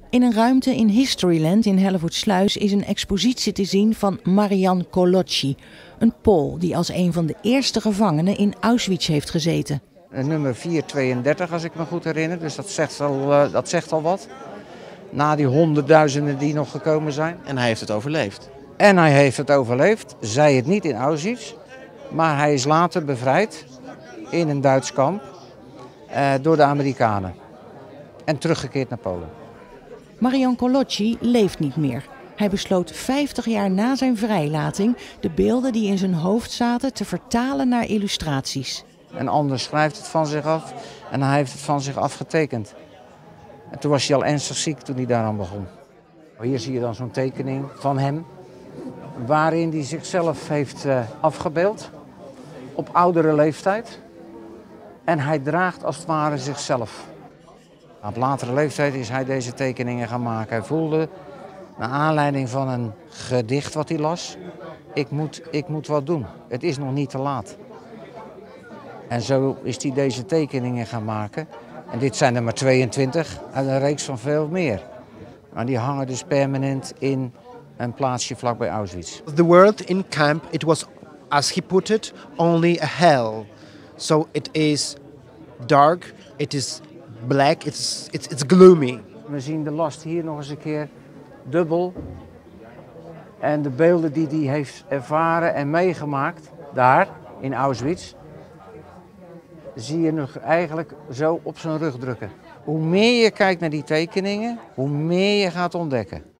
In een ruimte in Historyland in Hellevoetsluis is een expositie te zien van Marian Kolotsi, een Pool die als een van de eerste gevangenen in Auschwitz heeft gezeten. Nummer 432 als ik me goed herinner, dus dat zegt al wat. Na die honderdduizenden die nog gekomen zijn. En hij heeft het overleefd. En hij heeft het overleefd, zij het niet in Auschwitz, maar hij is later bevrijd in een Duits kamp door de Amerikanen en teruggekeerd naar Polen. Marian Kolotsi leeft niet meer. Hij besloot 50 jaar na zijn vrijlating de beelden die in zijn hoofd zaten te vertalen naar illustraties. Een ander schrijft het van zich af en hij heeft het van zich afgetekend. En toen was hij al ernstig ziek toen hij daaraan begon. Hier zie je dan zo'n tekening van hem, waarin hij zichzelf heeft afgebeeld op oudere leeftijd. En hij draagt als het ware zichzelf. Op latere leeftijd is hij deze tekeningen gaan maken. Hij voelde, naar aanleiding van een gedicht wat hij las, ik moet wat doen. Het is nog niet te laat. En zo is hij deze tekeningen gaan maken. En dit zijn er maar 22 uit een reeks van veel meer. Maar die hangen dus permanent in een plaatsje vlakbij Auschwitz. The world in camp, it was, as he put it, only a hell. So it is dark, it is black, it's gloomy. We zien de last hier nog eens een keer dubbel. En de beelden die hij heeft ervaren en meegemaakt, daar in Auschwitz, zie je nog eigenlijk zo op zijn rug drukken. Hoe meer je kijkt naar die tekeningen, hoe meer je gaat ontdekken.